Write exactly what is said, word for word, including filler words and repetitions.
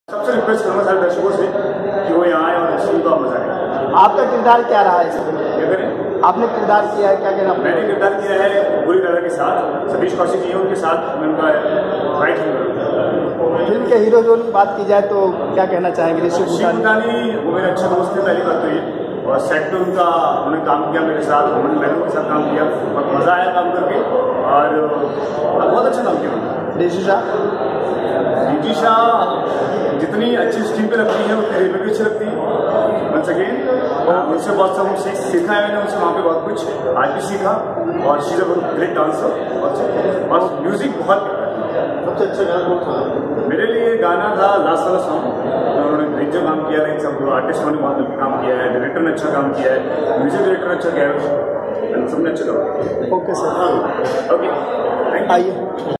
सबसे रिक्वेस्ट करूँगा सारे दर्शकों से कि वो यहाँ आए और फिल्म का मजा लें। आपका किरदार क्या रहा है इसमें? क्या करें? आपने किरदार किया है, क्या कहना? मैंने किरदार किया है बुरी दादा के साथ, सतीश कौशिक जी उनके साथ मैं उनका फाइट हूँ। फिल्म के हीरो जो बात की जाए तो क्या कहना चाहेंगे? शिव भूटानी वो मेरे अच्छे दोस्त थे, पहली बात तो ये, और सेट पे उनका उन्होंने काम किया मेरे साथ, उन्होंने मैंने उनके साथ काम किया, बहुत मज़ा आया काम करके और बहुत अच्छा काम किया। डिजिशा डिजिशा जितनी अच्छी स्क्रीन पे लगती है उतनी रिव्यू भी अच्छी लगती है। वंस अगेन उनसे बहुत सब सीख सीखा है मैंने उनसे, वहाँ पे बहुत कुछ आज भी सीखा, और she is a great dancer. और म्यूजिक बहुत सबसे अच्छा गाना कौन था? मेरे लिए गाना था लास्ट वाला सॉन्ग, उन्होंने अच्छा काम किया है, सब आर्टिस्टों ने बहुत अच्छा काम किया है, डायरेक्टर ने अच्छा काम किया है, म्यूजिक डायरेक्टर अच्छा किया है, सबने अच्छा काम किया। Okay sir, okay thank you. आइए।